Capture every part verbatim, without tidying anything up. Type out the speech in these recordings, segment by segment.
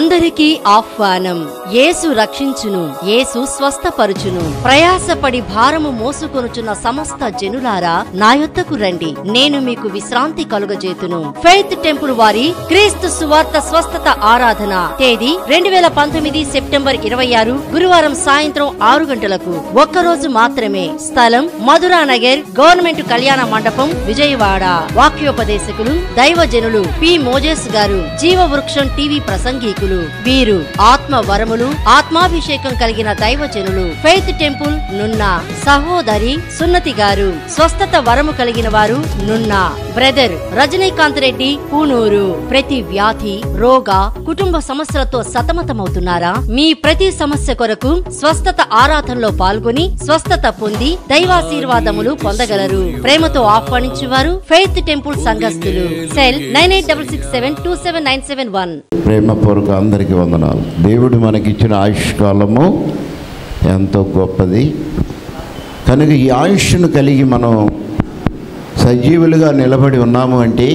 అందరికీ ఆహ్వానం. యేసు రక్షించును, యేసు స్వస్థపరుచును. ప్రయాసపడి భారము మోసుకొనుచున్న సమస్త జనులారా నా యొద్దకు రండి, నేను మీకు విశ్రాంతి కలుగజేతును. ఫెయిత్ టెంపుల్ వారి క్రీస్తు సువార్త స్వస్థత ఆరాధన తేదీ రెండు వేల పంతొమ్మిది సెప్టెంబర్ ఇరవై ఆరు గురువారం సాయంత్రం ఆరు గంటలకు. ఒక్కరోజు మాత్రమే. స్థలం మధురానగర్ గవర్నమెంట్ కళ్యాణ మండపం, విజయవాడ. వాక్యోపదేశకులు దైవజనులు పి మోజేస్ గారు, జీవవృక్షం టీవీ ప్రసంగీకులు. వీరు ఆత్మ వరములు, ఆత్మాభిషేకం కలిగిన దైవజనులు. Faith temple Nunna. సహోదరి సున్నతి గారు, స్వస్థత వరము కలిగిన వారు నున్నా. బ్రదర్ రజనీకాంత్ రెడ్డి, పూనూరు. ప్రతి వ్యాధి, రోగ, కుటుంబ సమస్యలతో సతమతమవుతున్నారా? మీ ప్రతి సమస్య కొరకు స్వస్థత ఆరాధనలో పాల్గొని స్వస్థత పొంది దైవాశీర్వాదములు పొందగలరు. ప్రేమతో ఆహ్వానించువారు ఫెయిత్ టెంపుల్ సంఘస్థులు. Cell nine eight six six seven two seven nine seven one. ప్రేమపూర్వక అందరికీ వందనాలు. దేవుడు మనకిచ్చిన ఆయుష్కాలము ఎంతో గొప్పది కనుక ఈ ఆయుష్ను కలిగి మనం సజీవులుగా నిలబడి ఉన్నాము అంటే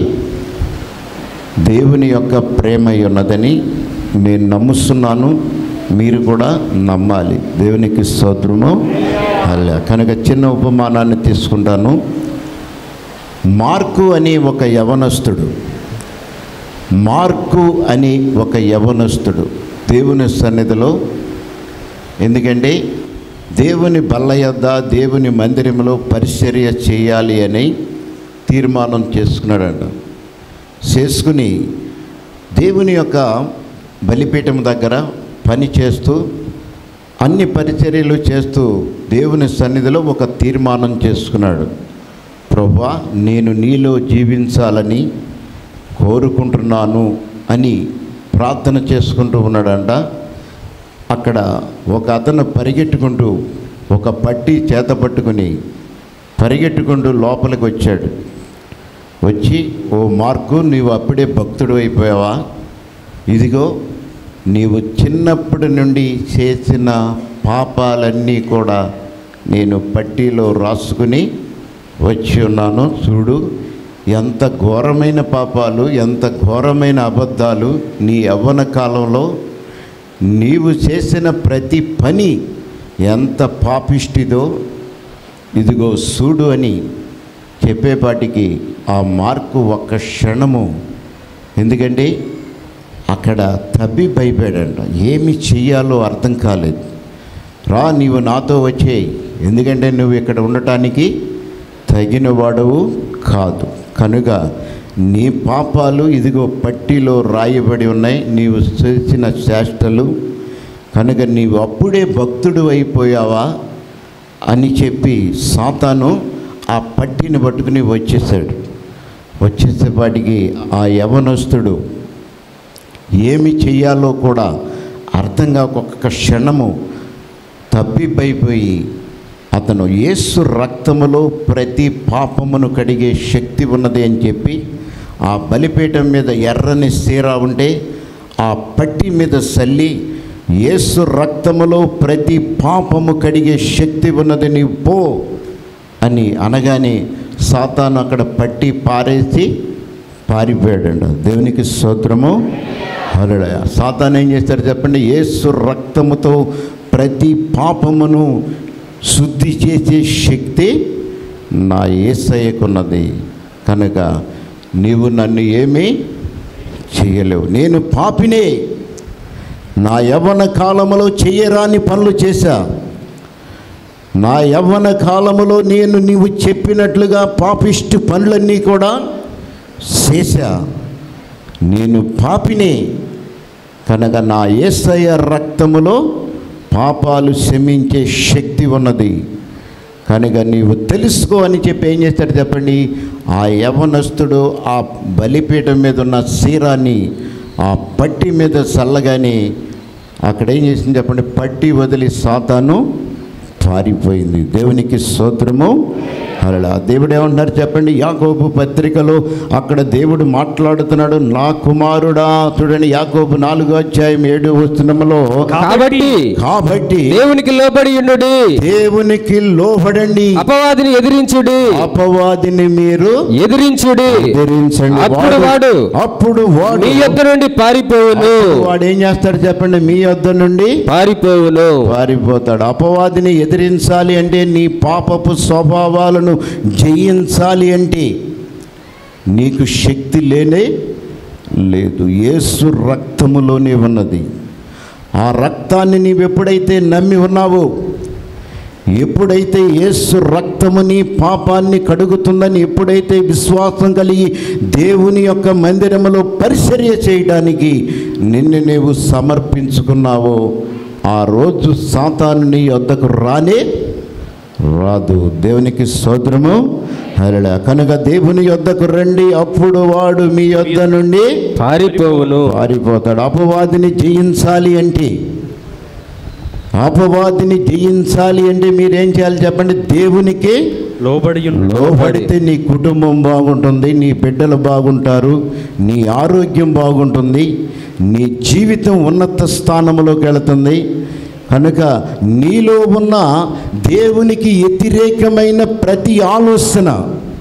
దేవుని యొక్క ప్రేమ ఉన్నదని నేను నమ్ముస్తున్నాను. మీరు కూడా నమ్మాలి. దేవునికి స్తోత్రము. అలా కనుక చిన్న ఉపమానాన్ని తీసుకుంటాను. మార్కు అని ఒక యవనస్తుడు మార్కు అని ఒక యవనస్తుడు దేవుని సన్నిధిలో, ఎందుకంటే దేవుని బల్ల యొద్ద దేవుని మందిరంలో పరిచర్య చేయాలి అని తీర్మానం చేసుకున్నాడంట. చేసుకుని దేవుని యొక్క బలిపీఠం దగ్గర పని చేస్తూ అన్ని పరిచర్యలు చేస్తూ దేవుని సన్నిధిలో ఒక తీర్మానం చేసుకున్నాడు. ప్రభువా, నేను నీలో జీవించాలని కోరుకుంటున్నాను అని ప్రార్థన చేసుకుంటూ ఉన్నాడంట. అక్కడ ఒక అతను పరిగెట్టుకుంటూ ఒక పట్టి చేత పట్టుకుని పరిగెట్టుకుంటూ లోపలికి వచ్చాడు. వచ్చి, ఓ మార్కు, నీవు అప్పుడే భక్తుడు అయిపోయావా? ఇదిగో నీవు చిన్నప్పటి నుండి చేసిన పాపాలన్నీ కూడా నేను పట్టీలో రాసుకుని వచ్చి ఉన్నాను. చూడు, ఎంత ఘోరమైన పాపాలు, ఎంత ఘోరమైన అబద్ధాలు నీ యవ్వన కాలంలో నీవు చేసిన ప్రతి పని ఎంత పాపిష్టిదో ఇదిగో చూడు అని చెప్పేపాటికి ఆ మార్కు ఒక్క క్షణము, ఎందుకంటే అక్కడ తబ్బి భయపడాడంట. ఏమి చెయ్యాలో అర్థం కాలేదు. రా, నీవు నాతో వచ్చేయి, ఎందుకంటే నువ్వు ఇక్కడ ఉండటానికి తగిన వాడవు కాదు. కనుక నీ పాపాలు ఇదిగో పట్టీలో రాయబడి ఉన్నాయి, నీవు చేసిన చేష్టలు, కనుక నీవు అప్పుడే భక్తుడు అయిపోయావా అని చెప్పి సాతాను ఆ పట్టిని పట్టుకుని వచ్చేసాడు. వచ్చేసేపాటికి ఆ యవనస్తుడు ఏమి చెయ్యాలో కూడా అర్థం కాక ఒక్క క్షణము తప్పిపోయి అతను యేసు రక్తములో ప్రతి పాపమును కడిగే శక్తి ఉన్నది అని చెప్పి ఆ బలిపీఠం మీద ఎర్రని సీర ఉంటే ఆ పట్టి మీద చల్లి, యేసు రక్తములో ప్రతి పాపము కడిగే శక్తి ఉన్నది, నీవు పో అని అనగానే సాతాను అక్కడ పట్టి పారేసి పారిపోయాడండి. దేవునికి స్తోత్రము. హల్లెలూయా. సాతాను ఏం చేస్తాడు చెప్పండి? యేసు రక్తముతో ప్రతి పాపమును శుద్ధి చేసే శక్తి నా యేసయ్యకున్నది, కనుక నీవు నన్ను ఏమీ చేయలేవు. నేను పాపినే, నా యవ్వన కాలములో చెయ్యరాని పనులు చేశా. నా యవ్వన కాలములో నేను నీవు చెప్పినట్లుగా పాపిష్టి పనులన్నీ కూడా చేశా. నేను పాపినే, కనుక నా యేసయ్య రక్తములో పాపాలు క్షమించే శక్తి ఉన్నది, కనుక నీవు తెలుసుకో అని చెప్పి ఏం చేస్తాడు చెప్పండి? ఆ యవనస్తుడు ఆ బలిపీఠం మీద ఉన్న సీరాన్ని ఆ పట్టి మీద చల్లగానే అక్కడ ఏం చేసింది చెప్పండి? పట్టి వదిలి సాతాను పారిపోయింది. దేవునికి స్తోత్రము. అలా దేవుడు ఏమంటున్నారు చెప్పండి? యాకోబు పత్రికలో అక్కడ దేవుడు మాట్లాడుతున్నాడు. నా కుమారుడా, చూడండి యాకోబు నాలుగో అధ్యాయం ఏడు వచనములో, కాబట్టి కాబట్టి దేవునికి లోబడి ఉండుడి, దేవునికి లోబడండి, అపవాదిని ఎదిరించుడి, అపవాదిని మీరు ఎదిరించుడి, ఎదిరించండి, అప్పుడు వాడు అప్పుడు వాడు మీ యొద్ద నుండి పారిపోవును. వాడు ఏం చేస్తాడు చెప్పండి? మీ యొద్ద నుండి పారిపోవును, పారిపోతాడు. అపవాదిని ఎదిరించాలి అంటే, నీ పాపపు స్వభావాలను జయించాలి అంటే నీకు శక్తి లేనే లేదు. యేసు రక్తములోనే ఉన్నది. ఆ రక్తాన్ని నీవు ఎప్పుడైతే నమ్మి ఉన్నావో, ఎప్పుడైతే యేసు రక్తము నీ పాపాన్ని కడుగుతుందని ఎప్పుడైతే విశ్వాసం కలిగి దేవుని యొక్క మందిరములో పరిచర్య చేయడానికి నిన్ను నీవు సమర్పించుకున్నావో, ఆ రోజు సాతాను నీ వద్దకు రానే రాదు. దేవునికి స్తోత్రము. హల్లెలూయా. కనుక దేవుని యొద్దకు రండి, అప్పుడు వాడు మీ యొద్ద నుండి పారిపోవును, పారిపోతాడు. అపవాదిని జయించాలి అంటే, అపవాదిని జయించాలి అంటే మీరేం చేయాలి చెప్పండి? దేవునికి లోబడి లోబడితే నీ కుటుంబం బాగుంటుంది, నీ బిడ్డలు బాగుంటారు, నీ ఆరోగ్యం బాగుంటుంది, నీ జీవితం ఉన్నత స్థానంలోకి వెళుతుంది. కనుక నీలో ఉన్న దేవునికి వ్యతిరేకమైన ప్రతి ఆలోచన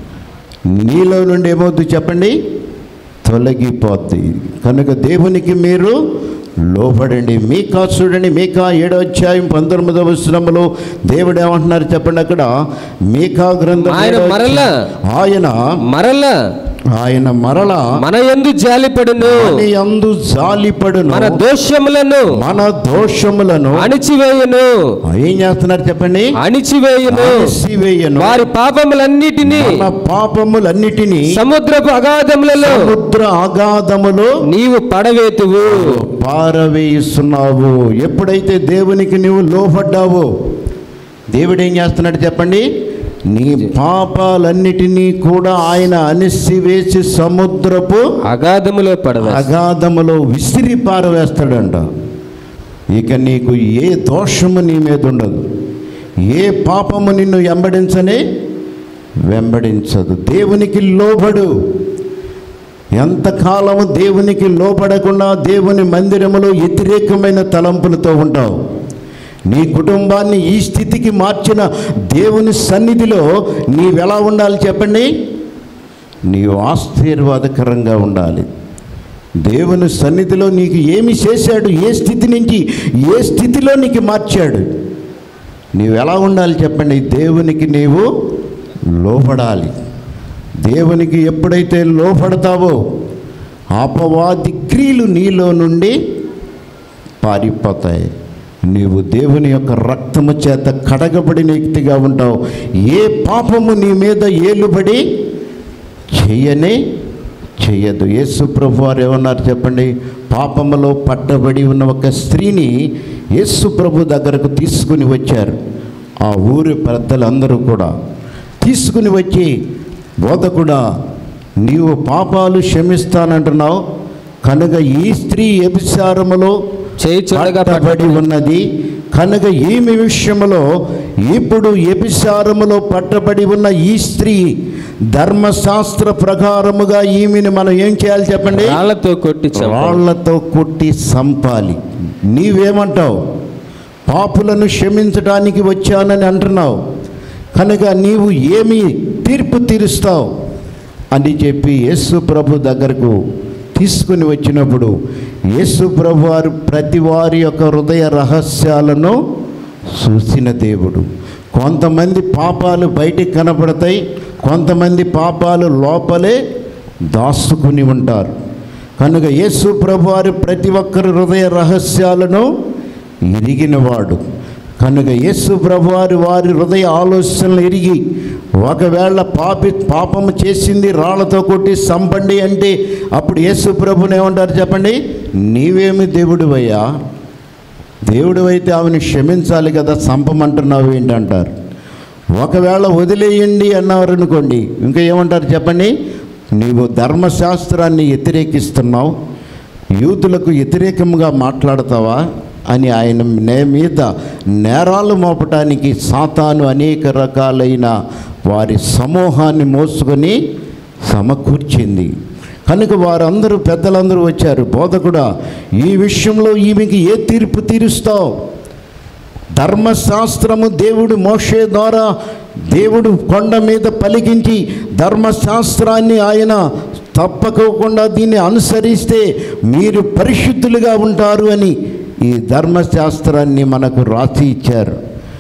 నీలో నుండి ఏమవుతుంది చెప్పండి? తొలగిపోద్ది. కనుక దేవునికి మీరు లోబడండి. మీకా చూడండి, మీకా ఏడో అధ్యాయం పంతొమ్మిదవ వచనంలో దేవుడు ఏమంటున్నారు చెప్పండి? అక్కడ మీకా గ్రంథం ఆయన మరల ఆయన మరల ఆయన మరల మన యందు జాలిపడును, మన యందు జాలిపడును, మన దోషములను మన దోషములను అణిచివేయును. ఏం చేస్తున్నారు చెప్పండి? అణిచివేయును, అణిచివేయును. వారి పాపములన్నిటినీ, మన పాపములన్నిటినీ సముద్రపు అగాధములలో సముద్ర అగాధములో నీవు పడవేతువు. పారవేయిస్తున్నావు. ఎప్పుడైతే దేవునికి నీవు లోబడ్డావో, దేవుడు ఏం చేస్తున్నాడు చెప్పండి? నీ పాపాలన్నిటినీ కూడా ఆయన అణిసివేసి సముద్రపు అగాధములో పడవ అగాధములో విసిరి పారవేస్తాడంట. ఇక నీకు ఏ దోషము నీ మీద ఉండదు, ఏ పాపము నిన్ను వెంబడించనే వెంబడించదు. దేవునికి లోబడు. ఎంతకాలము దేవునికి లోబడకుండా దేవుని మందిరములో వ్యతిరేకమైన తలంపులతో ఉంటావు. నీ కుటుంబాన్ని ఈ స్థితికి మార్చిన దేవుని సన్నిధిలో నీవెలా ఉండాలి చెప్పండి? నీవు ఆశీర్వాదకరంగా ఉండాలి. దేవుని సన్నిధిలో నీకు ఏమి చేశాడు, ఏ స్థితి నుంచి ఏ స్థితిలో నీకు మార్చాడు, నీవు ఎలా ఉండాలి చెప్పండి? దేవునికి నీవు లోబడాలి. దేవునికి ఎప్పుడైతే లోబడతావో అపవాది క్రియలు నీలో నుండి పారిపోతాయి. నీవు దేవుని యొక్క రక్తము చేత కడగబడిన వ్యక్తిగా ఉంటావు. ఏ పాపము నీ మీద ఏలుబడి చెయ్యనే చెయ్యదు. యేసు ప్రభు వారు ఏమన్నారు చెప్పండి? పాపములో పట్టబడి ఉన్న ఒక స్త్రీని యేసు ప్రభు దగ్గరకు తీసుకుని వచ్చారు. ఆ ఊరి పెద్దలందరూ కూడా తీసుకుని వచ్చి, బోధకుడా, నీవు పాపాలు క్షమిస్తానంటున్నావు, కనుక ఈ స్త్రీ వ్యభిచారములో పట్టబడి ఉన్నది, కనుక ఈమె విషయములో ఇప్పుడు వ్యభిచారములో పట్టబడి ఉన్న ఈ స్త్రీ ధర్మశాస్త్ర ప్రకారముగా ఈమెను మనం ఏం చేయాలి చెప్పండి? రాళ్లతో కొట్టి రాళ్లతో కొట్టి చంపాలి. నీవేమంటావు? పాపులను క్షమించడానికి వచ్చానని అంటున్నావు, కనుక నీవు ఏమి తీర్పు తీరుస్తావు అని చెప్పి యేసు ప్రభు దగ్గరకు తీసుకుని వచ్చినప్పుడు యేసు ప్రభు వారు ప్రతి వారి యొక్క హృదయ రహస్యాలను చూసిన దేవుడు. కొంతమంది పాపాలు బయటికి కనపడతాయి, కొంతమంది పాపాలు లోపలే దాచుకుని ఉంటారు. కనుక యేసు ప్రభు వారు ప్రతి ఒక్కరి హృదయ రహస్యాలను ఎరిగినవాడు. కనుక యేసు ప్రభు వారు వారి హృదయ ఆలోచనలు ఎరిగి, ఒకవేళ పాపి పాపము చేసింది రాళ్లతో కొట్టి చంపండి అంటే అప్పుడు యేసు ప్రభుని ఏమంటారు చెప్పండి? నీవేమి దేవుడివయ్యా? దేవుడు అయితే ఆమెను క్షమించాలి కదా, చంపమంటున్నావు ఏంటంటారు. ఒకవేళ వదిలేయండి అన్నారు అనుకోండి, ఇంకా ఏమంటారు చెప్పండి? నీవు ధర్మశాస్త్రాన్ని వ్యతిరేకిస్తున్నావు, యూదులకు వ్యతిరేకంగా మాట్లాడతావా అని ఆయన నే మీద నేరాలు మోపటానికి సాతాను అనేక రకాలైన వారి సమూహాన్ని మోసుకొని సమకూర్చింది. కనుక వారందరూ పెద్దలందరూ వచ్చారు. బోధకుడా, ఈ విషయంలో ఈమెకి ఏ తీర్పు తీరుస్తావు? ధర్మశాస్త్రము దేవుడు మోషే ద్వారా దేవుడు కొండ మీద పలికించి ధర్మశాస్త్రాన్ని ఆయన తప్పకోకుండా దీన్ని అనుసరిస్తే మీరు పరిశుద్ధులుగా ఉంటారు అని ఈ ధర్మశాస్త్రాన్ని మనకు రాసి ఇచ్చారు.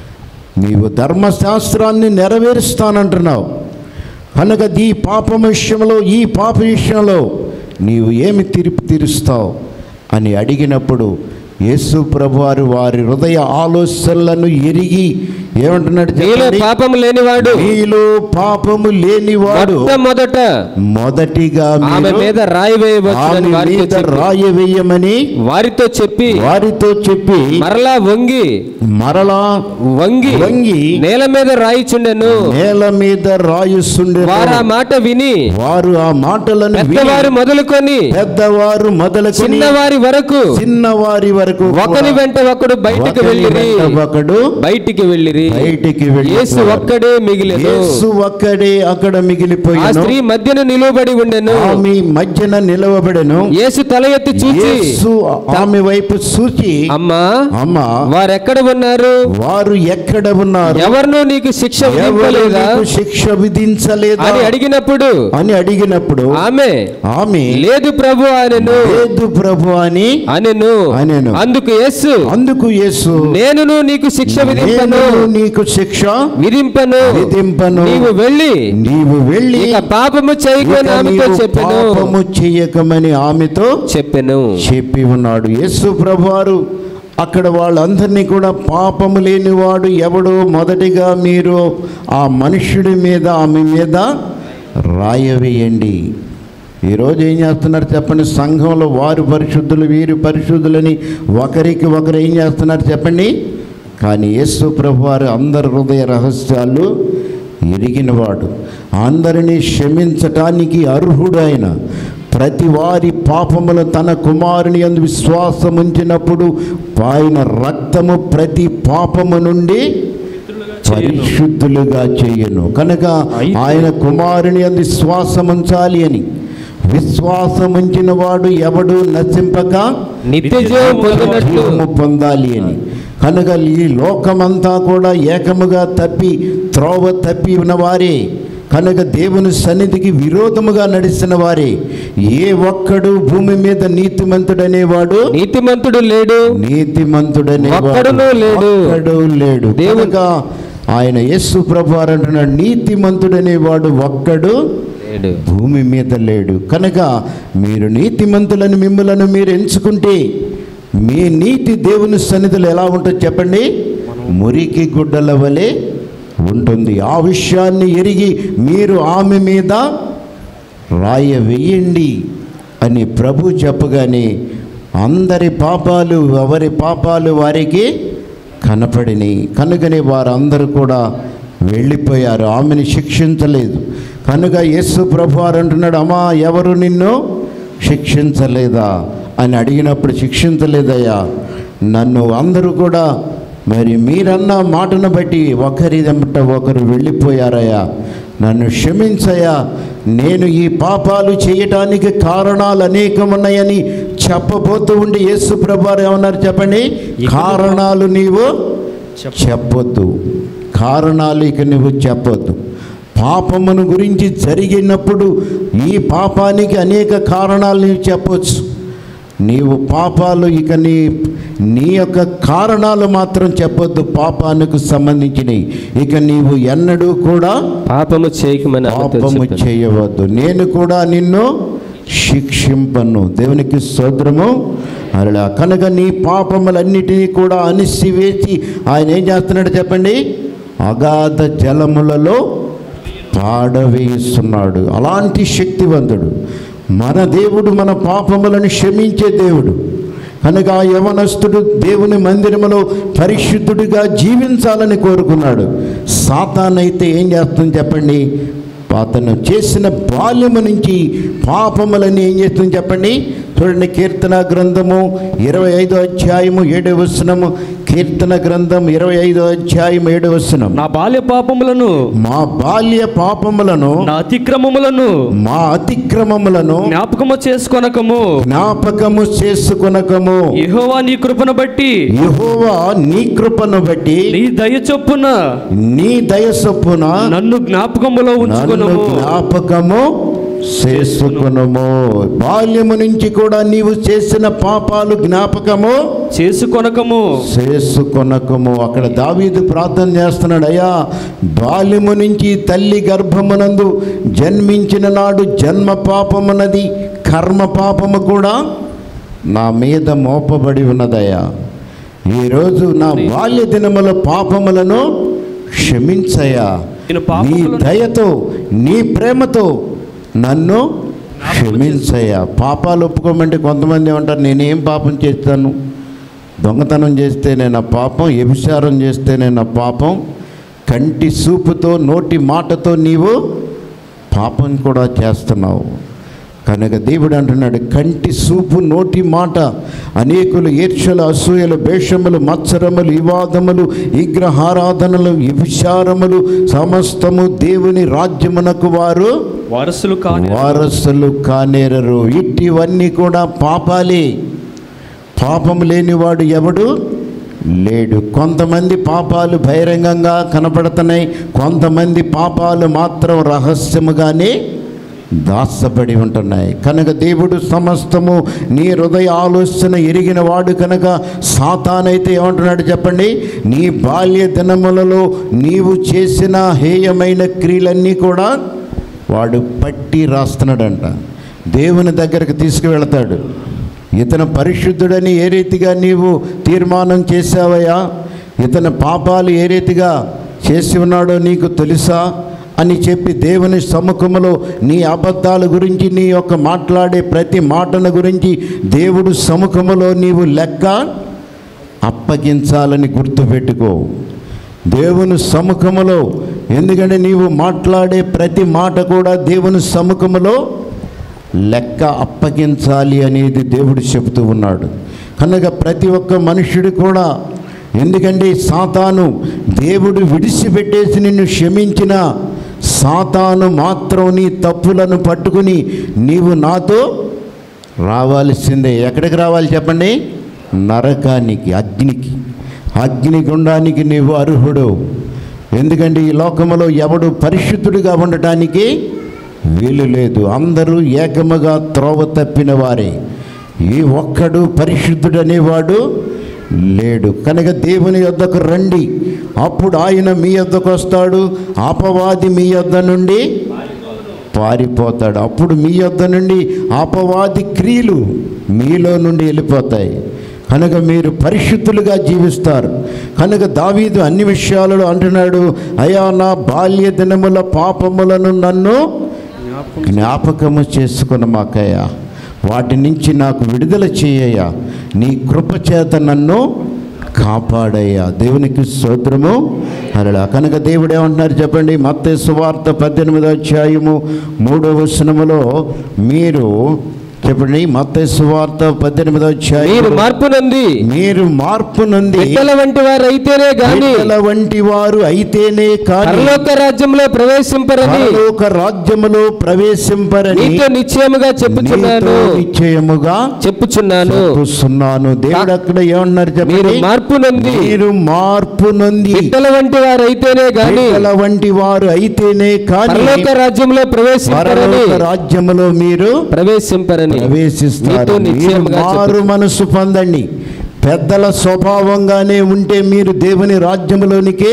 నీవు ధర్మశాస్త్రాన్ని నెరవేరుస్తానంటున్నావు కనుక ఈ పాపం విషయంలో ఈ పాప విషయంలో నీవు ఏమి తీర్పు తీరుస్తావు అని అడిగినప్పుడు యేసు ప్రభువారు వారి హృదయ ఆలోచనలను ఎరిగి ఏమంటున్నాడు? మీలో పాపము లేనివాడు మీలో పాపము లేనివాడు మొదట మొదటిగా ఆమె మీద రాయి వేయవచ్చునని వారితో మీద చెప్పి రాయి వేయమని వారితో చెప్పి వారితో చెప్పి మరలా వంగి మరలా వంగి వంగి నేల మీద రాయిచుండెను. నేల మీద రాయుచుండెను. వారు ఆ మాట విని వారు ఆ మాటలను విని పెద్దవారు మొదలుకొని పెద్దవారు మొదలుకొని చిన్నవారి వరకు చిన్నవారి వరకు ఒకని వెంట ఒకడు బయటికి వెళ్ళిరి ఒకడు బయటికి వెళ్ళిరి బయటికి వెళ్ళి యేసు ఒక్కడే మిగిలెను. యేసు ఒక్కడే అక్కడ ఆ మిగిలిపోయాను. స్త్రీ మధ్యన నిలవబడి ఉండెను. ఆమె మధ్యన నిలవబడెను. యేసు తల ఎత్తి చూచి యేసు ఆమె వైపు చూచి, అమ్మా అమ్మా వారెక్కడ ఉన్నారు? వారు ఎక్కడ ఉన్నారు? ఎవరినో నీకు శిక్ష ఎవరు విధింపలేదా నీకు శిక్ష విధించలేదా అని అడిగినప్పుడు అని అడిగినప్పుడు ఆమె ఆమె లేదు ప్రభు అనెను. లేదు ప్రభు అని అనెను. అనెను. అందుకు యేసు అందుకు యేసు నేనును నీకు శిక్ష విధింపను నేను నీకు శిక్ష విధింపను విధింపను నీవు వెళ్ళి నీవు వెళ్ళి ఇక పాపము చేయకని ఇక ఆమెతో నీవు చెప్పెను పాపము చేయకమని ఆమెతో చెప్పెను. చెప్పి ఉన్నాడు. యేసు ప్రభువారు అక్కడ వాళ్ళందరినీ కూడా పాపము లేనివాడు ఎవడో మొదటిగా మీరు ఆ మనుష్యుడి మీద ఆమె మీద రాయవేయండి. ఈరోజు ఏం చేస్తున్నారు చెప్పండి? సంఘంలో వారు పరిశుద్ధులు వీరు పరిశుద్ధులని ఒకరికి ఒకరు ఏం చేస్తున్నారు చెప్పండి? కానీ యేసు ప్రభువారు అందరి హృదయ రహస్యాలు ఎరిగినవాడు, అందరినీ క్షమించటానికి అర్హుడు. ఆయన ప్రతి వారి పాపములు తన కుమారుని యందు విశ్వాసం ఉంచినప్పుడు ఆయన రక్తము ప్రతి పాపము నుండి పరిశుద్ధులుగా చేయను. కనుక ఆయన కుమారుని యందు విశ్వాసం ఉంచాలి అని విశ్వాసం ఉంచిన వాడు ఎవడు నశింపక నిత్య జీవం పొందినట్లు పొందాలి అని. కనుక ఈ లోకమంతా కూడా ఏకముగా తప్పి త్రోవ తప్పి ఉన్నవారే, కనుక దేవుని సన్నిధికి విరోధముగా నడిచిన వారే. ఏ ఒక్కడు భూమి మీద నీతిమంతుడనేవాడు నీతిమంతుడు లేడు నీతిమంతుడనేవాడు లేడు ఒక్కడు లేడు. కనుక ఆయన యేసు ప్రభువారు అంటున్నాడు, నీతిమంతుడనేవాడు ఒక్కడు లేడు భూమి మీద లేడు. కనుక మీరు నీతిమంతులను మిమ్ములను మీరు ఎంచుకుంటే మీ నీతి దేవుని సన్నిధిలో ఎలా ఉంటుంది చెప్పండి? మురికి గుడ్డల వలె ఉంటుంది. ఆ విషయాన్ని ఎరిగి మీరు ఆమె మీద రాయ వేయండి అని ప్రభు చెప్పగానే అందరి పాపాలు ఎవరి పాపాలు వారికి కనపడినాయి. కనుకనే వారందరూ కూడా వెళ్ళిపోయారు, ఆమెను శిక్షించలేదు. కనుక యేసు ప్రభువారు అంటున్నాడు, అమ్మా ఎవరు నిన్ను శిక్షించలేదా అని అడిగినప్పుడు, శిక్షించలేదయ్యా, నన్ను అందరూ కూడా మరి మీరన్న మాటను బట్టి ఒకరి వెంట ఒకరు వెళ్ళిపోయారయ్యా, నన్ను క్షమించయ్యా, నేను ఈ పాపాలు చేయటానికి కారణాలు అనేకమున్నాయని చెప్పబోతూ ఉండి యేసు ప్రభువారు ఏమన్నారు చెప్పండి? కారణాలు నీవు చెప్పొద్దు, కారణాలు ఇక నువ్వు చెప్పొద్దు. పాపమును గురించి జరిగినప్పుడు ఈ పాపానికి అనేక కారణాలు నీవు చెప్పవచ్చు. నీవు పాపాలు ఇక నీ నీ యొక్క కారణాలు మాత్రం చెప్పొద్దు, పాపానికి సంబంధించినవి. ఇక నీవు ఎన్నడూ కూడా పాపము చేయకమని పాపము చేయవద్దు, నేను కూడా నిన్ను శిక్షింపను. దేవునికి స్తోత్రము. అలా కనుక నీ పాపములన్నిటినీ కూడా అణిసివేసి ఆయన ఏం చేస్తున్నాడు చెప్పండి? అగాధ జలములలో పాడవేస్తున్నాడు. అలాంటి శక్తివంతుడు మన దేవుడు, మన పాపములను క్షమించే దేవుడు. కనుక ఆ యవనస్తుడు దేవుని మందిరములో పరిశుద్ధుడిగా జీవించాలని కోరుకున్నాడు. సాతానైతే ఏం చేస్తుంది చెప్పండి? అతను చేసిన బాల్యము నుంచి పాపములని ఏం చేస్తుంది చెప్పండి? చూడండి, కీర్తన గ్రంథము ఇరవై ఐదో అధ్యాయము ఏడవ వచనము. కీర్తన గ్రంథం ఇరవై ఐదో అధ్యాయం ఏడవ వచనం. నా బాల్య పాపములను మా బాల్య పాపములను నా అతిక్రమములను మా అతిక్రమములను జ్ఞాపకము చేసుకొనకము. జ్ఞాపకము చేసుకొనకము. యెహోవా నీ కృపను బట్టి యెహోవా నీ కృపను బట్టి నీ దయ చొప్పున నీ దయ చొప్పున నన్ను జ్ఞాపకములో నన్ను ఉంచుకొనుము. జ్ఞాపకము చేసుకొనుము. బాల్యము నుంచి కూడా నీవు చేసిన పాపాలు జ్ఞాపకము చేసుకొనకము. చేసుకొనకము. అక్కడ దావీదు ప్రార్థన చేస్తున్నాడు, అయ్యా బాల్యము నుంచి తల్లి గర్భమునందు జన్మించిన నాడు జన్మ పాపమున్నది, కర్మ పాపము కూడా నా మీద మోపబడి ఉన్నదయ్యా. ఈరోజు నా బాల్య దినముల పాపములను క్షమించయ్యా. నేను నీ పాపములను దయతో నీ ప్రేమతో నన్ను క్షమించయ్యా. పాపాలు ఒప్పుకోమంటే కొంతమంది ఏమంటారు, నేనేం పాపం చేస్తాను? దొంగతనం చేస్తే నేను పాపం, వ్యభిచారం చేస్తే నేను పాపం, కంటి చూపుతో నోటి మాటతో నీవు పాపం కూడా చేస్తున్నావు. కనుక దేవుడు అంటున్నాడు, కంటి చూపు నోటి మాట అనేకులు ఈర్ష్యలు, అసూయలు, భేషములు, మత్సరములు, వివాదములు, విగ్రహారాధనలు, వ్యభిచారములు సమస్తము దేవుని రాజ్యమునకు వారు వారసులు కాని వారసులు కానేరరు. ఇటివన్నీ కూడా పాపాలే. పాపం లేనివాడు ఎవడు లేడు. కొంతమంది పాపాలు బహిరంగంగా కనపడుతున్నాయి, కొంతమంది పాపాలు మాత్రం రహస్యముగానే దాచబడి ఉంటున్నాయి. కనుక దేవుడు సమస్తము నీ హృదయ ఆలోచన ఎరిగిన వాడు కనుక సాతానైతే ఏమంటున్నాడు చెప్పండి, నీ బాల్య దినములలో నీవు చేసిన హేయమైన క్రియలన్నీ కూడా వాడు పట్టి రాస్తున్నాడంట. దేవుని దగ్గరకు తీసుకువెళతాడు. ఇతను పరిశుద్ధుడని ఏ రీతిగా నీవు తీర్మానం చేశావయ్యా, ఇతని పాపాలు ఏ రీతిగా చేసి ఉన్నాడో నీకు తెలుసా అని చెప్పి దేవుని సముఖములో నీ అబద్ధాల గురించి, నీ యొక్క మాట్లాడే ప్రతి మాటను గురించి దేవుడు సముఖములో నీవు లెక్క అప్పగించాలని గుర్తుపెట్టుకో. దేవుని సముఖములో, ఎందుకంటే నీవు మాట్లాడే ప్రతి మాట కూడా దేవుని సముఖములో లెక్క అప్పగించాలి అనేది దేవుడు చెబుతూ ఉన్నాడు. కనుక ప్రతి ఒక్క మనుష్యుడు కూడా, ఎందుకంటే సాతాను దేవుడు విడిచిపెట్టేసి నిన్ను క్షమించిన సాతాను మాత్రం నీ తప్పులను పట్టుకుని నీవు నాతో రావాల్సిందే. ఎక్కడికి రావాలి చెప్పండి? నరకానికి, అగ్నికి. అగ్నిగుండానికి నీవు అర్హుడు. ఎందుకంటే ఈ లోకములో ఎవడు పరిశుద్ధుడిగా ఉండటానికి వీలు లేదు. అందరూ ఏకముగా త్రోవ తప్పిన వారే, ఈ ఒక్కడు పరిశుద్ధుడనేవాడు లేడు. కనుక దేవుని యొద్దకు రండి, అప్పుడు ఆయన మీ యొద్దకు వస్తాడు. అపవాది మీ యొద్ద నుండి పారిపోతాడు. అప్పుడు మీ యొద్ద నుండి అపవాది క్రియలు మీలో నుండి వెళ్ళిపోతాయి. కనుక మీరు పరిశుద్ధులుగా జీవిస్తారు. కనుక దావీదు అన్ని విషయాలలో అంటున్నాడు, అయ్యా నా బాల్య దినముల పాపములను నన్ను జ్ఞాపకము చేసుకొనమాకయ్యా, వాటి నుంచి నాకు విడుదల చేయయ్యా, నీ కృప చేత నన్ను కాపాడయ్యా. దేవునికి స్తోత్రము. అలా కనుక దేవుడు ఏమంటున్నారు చెప్పండి, మత్తయి సువార్త పద్దెనిమిదో అధ్యాయము మూడో వచనములో మీరు చెప్పండి, మత్తయి సువార్త పద్దెనిమిదో అధ్యాయం, మీరు మార్పు నంది మీరు మార్పు నంది బిడ్డల వంటి వారు అయితేనే గాని బిడ్డల వంటి వారు అయితేనే కానీ పరలోక రాజ్యంలో ప్రవేశింపరని పరలోక రాజ్యములో ప్రవేశింపరని నీతో నిశ్చయముగా చెప్పుచున్నాను నీతో నిశ్చయముగా చెప్పుచున్నాను చెప్పుచున్నాను. దేవుడు అక్కడ ఏమన్నారు మీరు చెప్పండి, మార్పు నంది మీరు మార్పు నొంది బిడ్డల వంటి వారు అయితేనే గాని బిడ్డల వంటి వారు అయితేనే కానీ పరలోక రాజ్యంలో ప్రవేశింపరని పరలోక రాజ్యములో మీరు ప్రవేశింపరని ప్రవేశిస్తారు. నీతో మీరు నిశ్చయముగా మారు మనసు పొందండి. పెద్దల స్వభావంగానే ఉంటే మీరు దేవుని రాజ్యములోనికి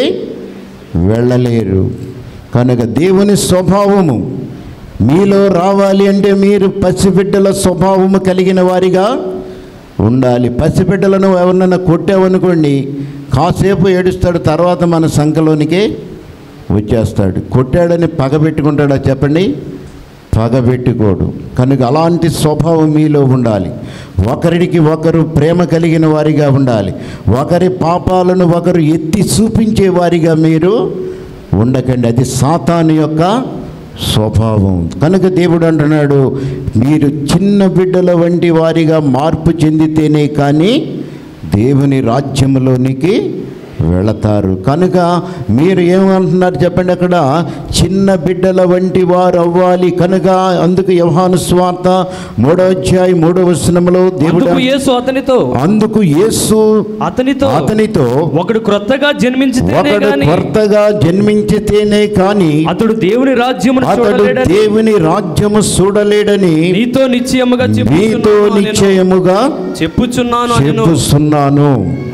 వెళ్ళలేరు. కనుక దేవుని స్వభావము మీలో రావాలి అంటే మీరు పసిబిడ్డల స్వభావము కలిగిన వారిగా ఉండాలి. పసిబిడ్డలను ఎవరినైనా కొట్టావనుకోండి, కాసేపు ఏడుస్తాడు, తర్వాత మన సంఖలోనికి వచ్చేస్తాడు. కొట్టాడని పగబెట్టుకుంటాడా చెప్పండి? పగబెట్టుకోడు. కనుక అలాంటి స్వభావం మీలో ఉండాలి. ఒకరికి ఒకరు ప్రేమ కలిగిన వారిగా ఉండాలి. ఒకరి పాపాలను ఒకరు ఎత్తి చూపించే వారిగా మీరు ఉండకండి. అది సాతాను యొక్క స్వభావం. కనుక దేవుడు అంటున్నాడు, మీరు చిన్న బిడ్డల వంటి వారిగా మార్పు చెందితేనే కానీ దేవుని రాజ్యంలోనికి వెళతారు. కనుక మీరు ఏమంటున్నారు చెప్పండి, అక్కడ చిన్న బిడ్డల వంటి వారు అవ్వాలి. కనుక అందుకు యోహాను సువార్త మూడో అధ్యాయం మూడో వచనంలో దేవుడు యేసు అతనితో అందుకు యేసు అతనితో అతనితో ఒకడు క్రొత్తగా జన్మించితేనే ఒకడు గాని కొత్తగా జన్మించితేనే కానీ అతడు దేవుని రాజ్యమును అతడు చూడలేడని దేవుని రాజ్యము చూడలేడని నీతో నిశ్చయముగా నీతో నిశ్చయముగా చెప్పుచున్నాను అనెను. చెప్పుచున్నాను.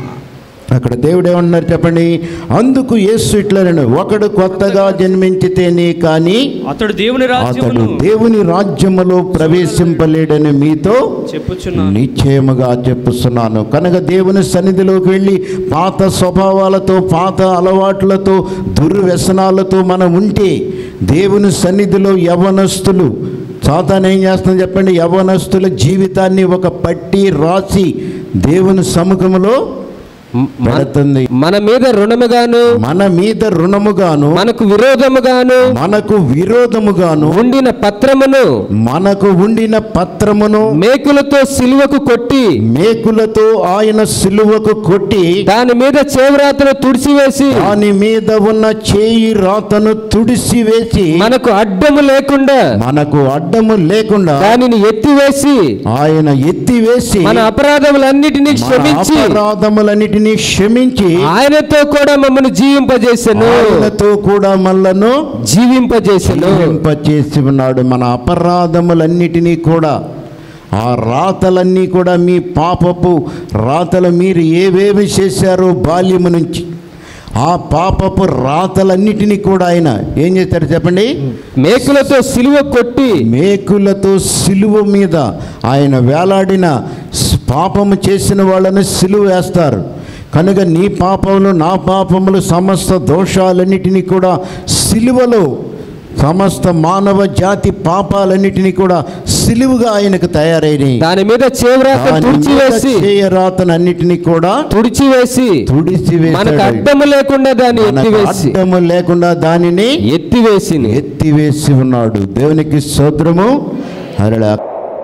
అక్కడ దేవుడు ఏమన్నారు చెప్పండి, అందుకు యేసు ఇట్లనను, ఒకడు కొత్తగా జన్మించితేనే కానీ అతడు దేవుని అతడు రాజ్యమును దేవుని రాజ్యములో ప్రవేశింపలేడని మీతో చెప్పుచున్నాను. నిశ్చయముగా చెప్పుస్తున్నాను. కనుక దేవుని సన్నిధిలోకి వెళ్ళి పాత స్వభావాలతో, పాత అలవాట్లతో, దుర్వ్యసనాలతో మనం ఉంటే దేవుని సన్నిధిలో యవ్వనస్తులు సాతాను ఏం చేస్తుందని చెప్పండి, యవ్వనస్తుల జీవితాన్ని ఒక పట్టి రాసి దేవుని సముఖంలో పెడుతుంది. మన మీద రుణముగాను మన మీద రుణముగాను మనకు విరోధముగాను మనకు విరోధముగాను ఉండిన పత్రమును మనకు ఉండిన పత్రమును మేకులతో సిలువకు కొట్టి మేకులతో ఆయన సిలువకు కొట్టి దాని మీద చేవ్రాతను తుడిచివేసి దాని మీద ఉన్న చేయి రాతను తుడిసివేసి మనకు అడ్డము లేకుండా మనకు అడ్డము లేకుండా దానిని ఎత్తివేసి ఆయన ఎత్తివేసి మన అపరాధములన్నిటినీ మన క్షమించి అపరాధములన్నిటినీ క్షమించి ఆయనతో కూడా మమ్మల్ని జీవింపజేసెను ఆయనతో కూడా మనలను జీవింపజేసెను జీవింపచేసి ఉన్నాడు. మన అపరాధములన్నిటినీ కూడా, ఆ రాతలన్నీ కూడా, మీ పాపపు రాతలు మీరు ఏవేవి చేశారో బాల్యము నుంచి ఆ పాపపు రాతలన్నిటినీ కూడా ఆయన ఏం చేస్తారు చెప్పండి, మేకులతో సిలువ కొట్టి మేకులతో సిలువ మీద ఆయన వేలాడిన పాపము చేసిన వాళ్ళని సిలువ వేస్తారు. కనుక నీ పాపములు నా పాపములు సమస్త దోషాలన్నిటినీ కూడా సిలువలో, సమస్త మానవ జాతి పాపాలన్నిటినీ కూడా సిలువుగా ఆయనకు తయారైనవి. దాని మీద చేవ్రాత తుడిచివేసి చేయరాతనన్నిటినీ కూడా తుడిచివేసి తుడిచివేసి మనకు అడ్డము లేకుండా దాన్ని ఎత్తివేసి అడ్డము లేకుండా దానిని ఎత్తివేసి ఎత్తివేసి ఉన్నాడు. దేవునికి స్తోత్రము. హల్లెలూయా.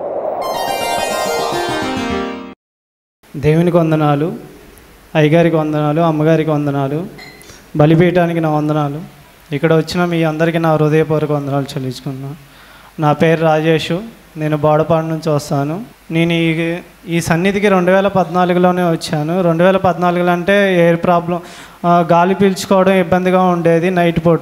దేవునికి వందనాలు, అయ్యగారికి వందనాలు, అమ్మగారికి వందనాలు, బలిపీఠానికి నా వందనాలు. ఇక్కడ వచ్చిన మీ అందరికీ నా హృదయపూర్వక వందనాలు చెల్లించుకున్నాను. నా పేరు రాజేషు, నేను బోడపాడు నుంచి వస్తాను. నేను ఈ ఈ సన్నిధికి రెండు వేల పద్నాలుగులోనే వచ్చాను. రెండు వేల పద్నాలుగులో అంటే ఎయిర్ ప్రాబ్లం, గాలి పీల్చుకోవడం ఇబ్బందిగా ఉండేది. నైట్ పూట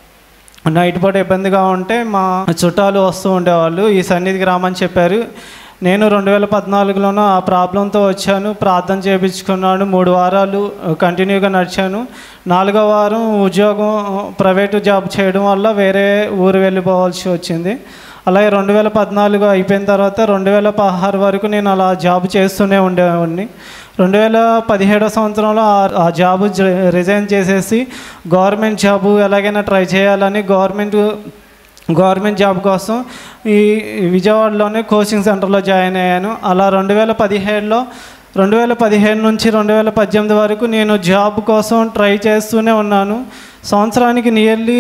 నైట్ పూట ఇబ్బందిగా ఉంటే మా చుట్టాలు వస్తూ ఉండేవాళ్ళు, ఈ సన్నిధికి రామని చెప్పారు. నేను రెండు వేల పద్నాలుగులోనూ ఆ ప్రాబ్లంతో వచ్చాను, ప్రార్థన చేయించుకున్నాను. మూడు వారాలు కంటిన్యూగా నడిచాను. నాలుగో వారం ఉద్యోగం, ప్రైవేటు జాబ్ చేయడం వల్ల వేరే ఊరు వెళ్ళిపోవాల్సి వచ్చింది. అలాగే రెండు వేల పద్నాలుగు అయిపోయిన తర్వాత రెండు వేల పదహారు వరకు నేను అలా జాబ్ చేస్తూనే ఉండేవాడిని. రెండు వేల పదిహేడో సంవత్సరంలో ఆ జాబు రిజైన్ చేసేసి గవర్నమెంట్ జాబు ఎలాగైనా ట్రై చేయాలని గవర్నమెంట్ గవర్నమెంట్ జాబ్ కోసం ఈ విజయవాడలోనే కోచింగ్ సెంటర్లో జాయిన్ అయ్యాను. అలా రెండు వేల పదిహేడులో రెండు వేల పదిహేను నుంచి రెండు వేల పద్దెనిమిది వరకు నేను జాబ్ కోసం ట్రై చేస్తూనే ఉన్నాను. సంవత్సరానికి నియర్లీ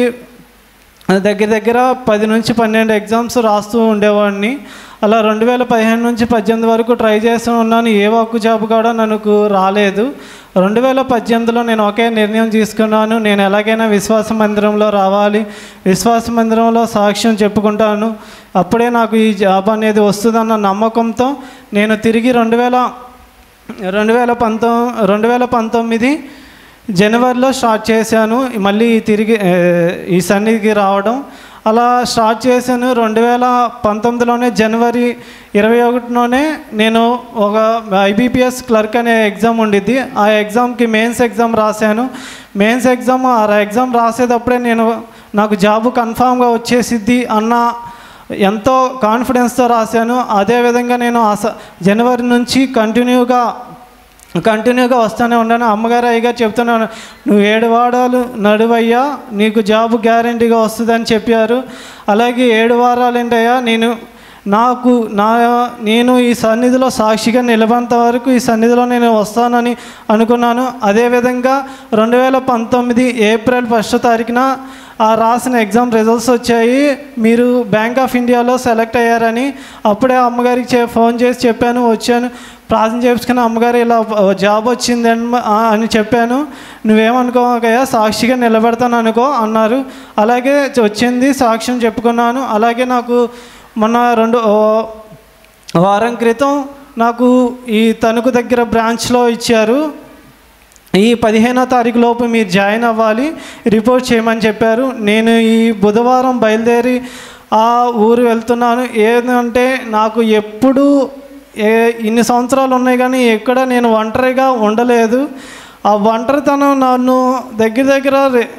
దగ్గర దగ్గర పది నుంచి పన్నెండు ఎగ్జామ్స్ రాస్తూ ఉండేవాడిని. అలా రెండు వేల పదిహేను నుంచి పద్దెనిమిది వరకు ట్రై చేస్తూ ఉన్నాను. ఏ ఒక్క జాబ్ కూడా నాకు రాలేదు. రెండు వేల పద్దెనిమిదిలో నేను ఒకే నిర్ణయం తీసుకున్నాను, నేను ఎలాగైనా విశ్వాస మందిరంలో రావాలి, విశ్వాస మందిరంలో సాక్ష్యం చెప్పుకుంటాను, అప్పుడే నాకు ఈ జాబ్ అనేది వస్తుందన్న నమ్మకంతో నేను తిరిగి రెండు వేల రెండు వేల పంతొమ్మిది రెండు వేల పంతొమ్మిది జనవరిలో స్టార్ట్ చేశాను. మళ్ళీ తిరిగి ఈ సన్నిధికి రావడం అలా స్టార్ట్ చేశాను. రెండు వేల పంతొమ్మిదిలోనే జనవరి ఇరవై ఒకటిలోనే నేను ఒక ఐబీపీఎస్ క్లర్క్ అనే ఎగ్జామ్ ఉండిద్ది, ఆ ఎగ్జామ్కి మెయిన్స్ ఎగ్జామ్ రాశాను. మెయిన్స్ ఎగ్జామ్ ఆ ఎగ్జామ్ రాసేటప్పుడే నేను నాకు జాబు కన్ఫామ్గా వచ్చేసిద్ది అన్న ఎంతో కాన్ఫిడెన్స్తో రాశాను. అదేవిధంగా నేను జనవరి నుంచి కంటిన్యూగా కంటిన్యూగా వస్తూనే ఉన్నాను. అమ్మగారు అయ్యగారు చెప్తున్నాను, నువ్వు ఏడు వారాలు నడువయ్యా, నీకు జాబు గ్యారంటీగా వస్తుందని చెప్పారు. అలాగే ఏడు వారాలు ఏంటయ్యా, నేను నాకు నా నేను ఈ సన్నిధిలో సాక్షిగా నిలబంత వరకు ఈ సన్నిధిలో నేను వస్తానని అనుకున్నాను. అదేవిధంగా రెండు వేల పంతొమ్మిది ఏప్రిల్ ఫస్ట్ తారీఖున ఆ రాసిన ఎగ్జామ్ రిజల్ట్స్ వచ్చాయి, మీరు బ్యాంక్ ఆఫ్ ఇండియాలో సెలెక్ట్ అయ్యారని. అప్పుడే అమ్మగారికి చే ఫోన్ చేసి చెప్పాను, వచ్చాను ప్రార్థన చేసుకుని అమ్మగారు ఇలా జాబ్ వచ్చింది అని చెప్పాను. నువ్వేమనుకోకయ్యా, సాక్షిగా నిలబెడతాను అనుకో అన్నారు. అలాగే వచ్చింది, సాక్ష్యం చెప్పుకున్నాను. అలాగే నాకు మొన్న రెండు వారం క్రితం నాకు ఈ తణుకు దగ్గర బ్రాంచ్లో ఇచ్చారు, ఈ పదిహేనో తారీఖు లోపు మీరు జాయిన్ అవ్వాలి, రిపోర్ట్ చేయమని చెప్పారు. నేను ఈ బుధవారం బయలుదేరి ఆ ఊరు వెళ్తున్నాను. ఏంటంటే నాకు ఎప్పుడు ఏ ఇన్ని సంవత్సరాలు ఉన్నాయి కానీ ఎక్కడ నేను ఒంటరిగా ఉండలేదు. ఆ ఒంటరితనం నన్ను దగ్గర దగ్గర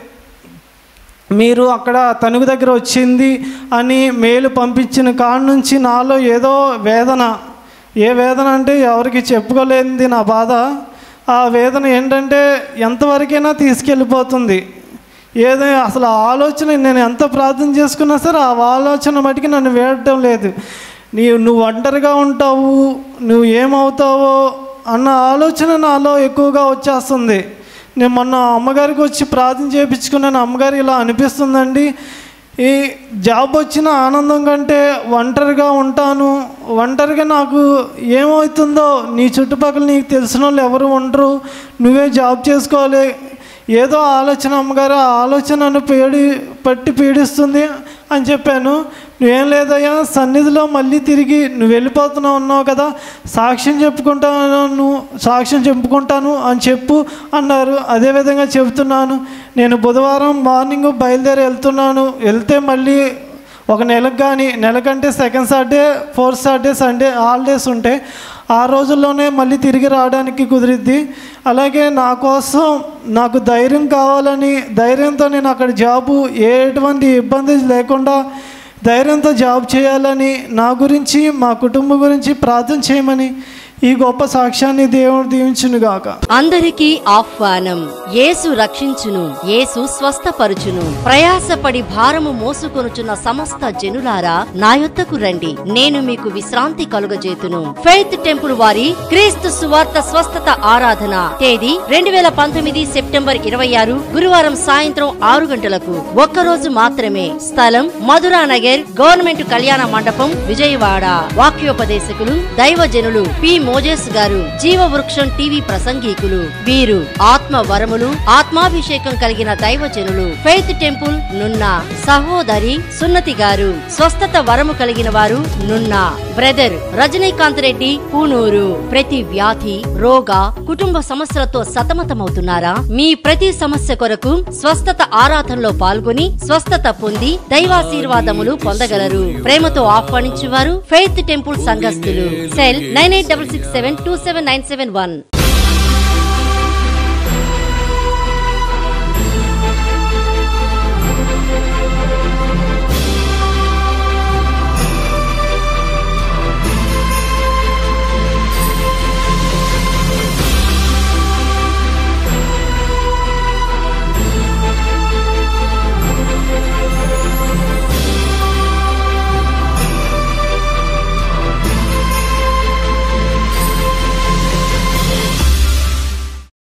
మీరు అక్కడ తణుకు దగ్గర వచ్చింది అని మేలు పంపించిన కాడ నుంచి నాలో ఏదో వేదన, ఏ వేదన అంటే ఎవరికి చెప్పుకోలేనిది నా బాధ. ఆ వేదన ఏంటంటే ఎంతవరకైనా తీసుకెళ్ళిపోతుంది. ఏదో అసలు ఆ ఆలోచన నేను ఎంత ప్రార్థన చేసుకున్నా సరే ఆ ఆలోచన మటుకి నన్ను వేయటం లేదు. నీ నువ్వు ఒంటరిగా ఉంటావు, నువ్వు ఏమవుతావో అన్న ఆలోచన నాలో ఎక్కువగా వచ్చేస్తుంది. నేను మొన్న అమ్మగారికి వచ్చి ప్రార్థన చేయించుకున్నాను. అమ్మగారు ఇలా అనిపిస్తుందండి, ఈ జాబ్ వచ్చిన ఆనందం కంటే ఒంటరిగా ఉంటాను, ఒంటరిగా నాకు ఏమవుతుందో నీ చుట్టుపక్కల నీకు తెలిసిన వాళ్ళు ఎవరు ఉండరు, నువ్వే జాబ్ చేసుకోవాలి, ఏదో ఆలోచన అమ్మగారు ఆ ఆలోచనను పీడి పట్టి పీడిస్తుంది అని చెప్పాను. నువ్వేం లేదయ్యా, సన్నిధిలో మళ్ళీ తిరిగి నువ్వు వెళ్ళిపోతున్నావు ఉన్నావు కదా, సాక్ష్యం చెప్పుకుంటాను, నువ్వు సాక్ష్యం చెప్పుకుంటాను అని చెప్పు అన్నారు. అదేవిధంగా చెబుతున్నాను. నేను బుధవారం మార్నింగ్ బయలుదేరి వెళ్తున్నాను. వెళ్తే మళ్ళీ ఒక నెలకు కానీ, నెలకంటే second Saturday fourth Saturday Sunday holidays ఉంటాయి. ఆ రోజుల్లోనే మళ్ళీ తిరిగి రావడానికి కుదిరిద్ది. అలాగే నా కోసం నాకు ధైర్యం కావాలని, ధైర్యంతో నేను అక్కడ జాబు ఎటువంటి ఇబ్బంది లేకుండా ధైర్యంతో జాబ్ చేయాలని, నా గురించి మా కుటుంబం గురించి ప్రార్థన చేయమని ఈ గొప్ప సాక్ష్యాన్ని దేవుడు దీవించునుగాక. అందరికీ ఆహ్వానం. యేసు రక్షించును, యేసు స్వస్థపరుచును. ప్రయాసపడి భారము మోసుకొనుచున్న సమస్త జనులారా నా యొద్దకు రండి, నేను మీకు విశ్రాంతి కలుగజేతును. ఫెయిత్ టెంపుల్ వారి క్రీస్తు సువార్త స్వస్థత ఆరాధన తేదీ రెండు వేల పంతొమ్మిది సెప్టెంబర్ ఇరవై ఆరు గురువారం సాయంత్రం ఆరు గంటలకు. ఒక్కరోజు మాత్రమే. స్థలం మధురా నగర్ గవర్నమెంట్ కళ్యాణ మండపం, విజయవాడ. వాక్యోపదేశకులు దైవజనులు పి మోజెస్ గారు, జీవవృక్షం టీవీ ప్రసంగికులు. వీరు ఆత్మ వరములు, ఆత్మాభిషేకం కలిగిన దైవజనులు. ఫెయిత్ టెంపుల్ నున్న సహోదరి సున్నతి గారు, స్వస్థత వరము కలిగిన వారు నున్న బ్రదర్ రజనీకాంత్ రెడ్డి పూనూరు. ప్రతి వ్యాధి, రోగ, కుటుంబ సమస్యలతో సతమతమవుతున్నారా? మీ ప్రతి సమస్య కొరకు స్వస్థత ఆరాధనలో పాల్గొని స్వస్థత పొంది దైవాశీర్వాదములు పొందగలరు. ప్రేమతో ఆహ్వానించువారు ఫెయిత్ టెంపుల్ సంఘస్థులు. Cell nine eight double six seven two seven nine seven one.